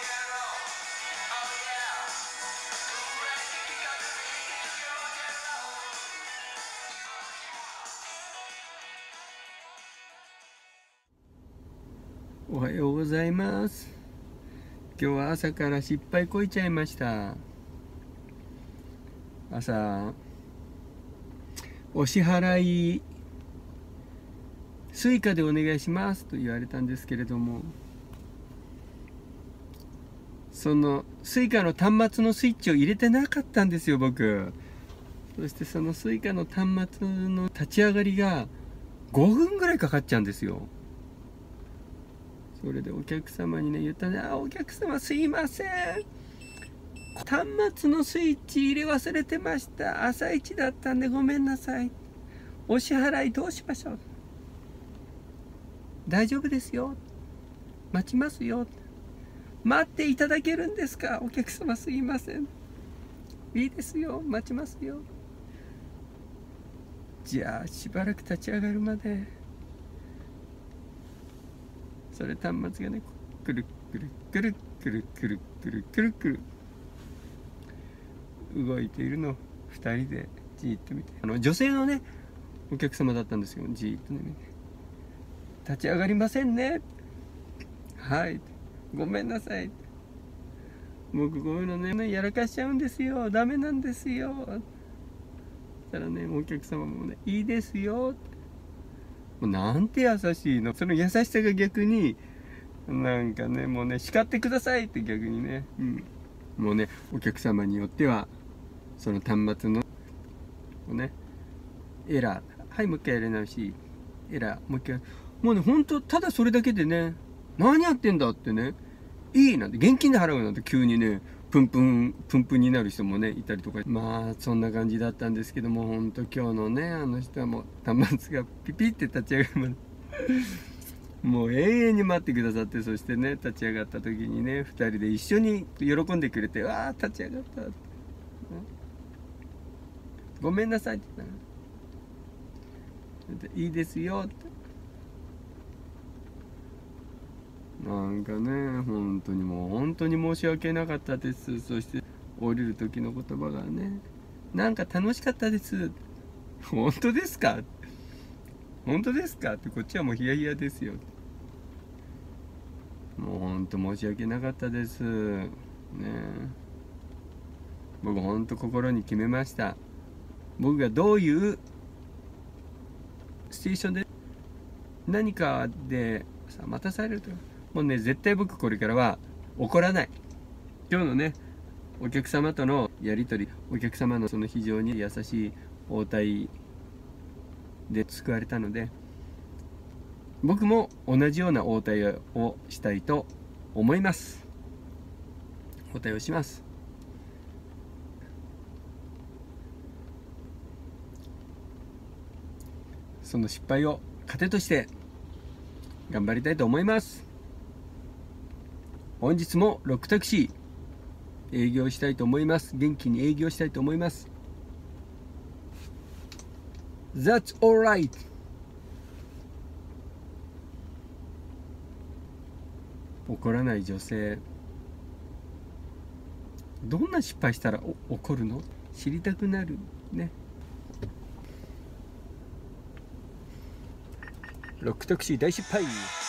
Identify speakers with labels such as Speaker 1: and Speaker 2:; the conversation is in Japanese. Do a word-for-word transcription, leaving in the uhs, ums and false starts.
Speaker 1: おはようございます。今日は朝から失敗こいちゃいました。朝お支払いスイカでお願いしますと言われたんですけれども、そのスイカの端末のスイッチを入れてなかったんですよ、僕。そしてそのスイカの端末の立ち上がりがごふんぐらいかかっちゃうんですよ。それでお客様にね言ったね、あ、お客様すいません、端末のスイッチ入れ忘れてました、朝一だったんでごめんなさい、お支払いどうしましょう、大丈夫ですよ、待ちますよ、待っていただけるんですか、お客様すいません、いいですよ、待ちますよ。じゃあしばらく立ち上がるまで、それ端末がねくるくるくるくるくるくるくるくる動いているのをふたりでじーっと見て、あの女性のねお客様だったんですよ。じーっとね見て、立ち上がりませんね、はい、ごめんなさい、僕こういうのねやらかしちゃうんですよ、ダメなんですよ。そしたらねお客様もねいいですよ、もうなんて優しいの。その優しさが逆になんかね、もうね叱ってくださいって逆にね、うん、もうねお客様によってはその端末のねエラー、はいもう一回やり直し、エラーもう一回、もうねほんとただそれだけでね、何やってんだってね、いいなんて現金で払うなんて急にねプンプンプンプンになる人もねいたりとか、まあそんな感じだったんですけども、ほんと今日のねあの人はもう端末がピピって立ち上がるまでもう永遠に待ってくださって、そしてね立ち上がった時にねふたりで一緒に喜んでくれて、わあ立ち上がったって、ごめんなさいって言ったら、いいですよって、なんかね本当にもう本当に申し訳なかったです。そして降りる時の言葉がね、なんか楽しかったです。本当ですか本当ですかって、こっちはもうヒヤヒヤですよ。もう本当申し訳なかったですね。僕本当心に決めました。僕がどういうシチュエーションで何かでさ待たされると、もうね絶対僕これからは怒らない。今日のねお客様とのやり取り、お客様のその非常に優しい応対で救われたので、僕も同じような応対をしたいと思います。応対をします。その失敗を糧として頑張りたいと思います。本日もロックタクシー営業したいと思います。元気に営業したいと思います。 That's alright。 怒らない女性、どんな失敗したら怒るの？知りたくなるね。ロックタクシー大失敗。